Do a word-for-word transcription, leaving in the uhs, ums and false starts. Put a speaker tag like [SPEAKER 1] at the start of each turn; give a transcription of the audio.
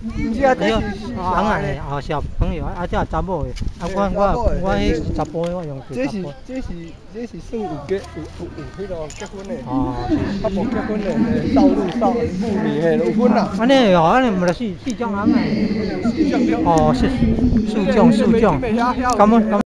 [SPEAKER 1] 这这是
[SPEAKER 2] 红啊嘞，哦，小朋友啊，这查某的，啊，我我我迄查甫的我用
[SPEAKER 1] 这是这是这是算有结有有有迄落结婚的，
[SPEAKER 2] 哦，
[SPEAKER 1] 啊无结婚的，少女少妇女嘿有分啦。
[SPEAKER 2] 安尼哦，安尼毋着四四种红诶。
[SPEAKER 1] 四种对。
[SPEAKER 2] 哦，是四种四种，感恩感恩。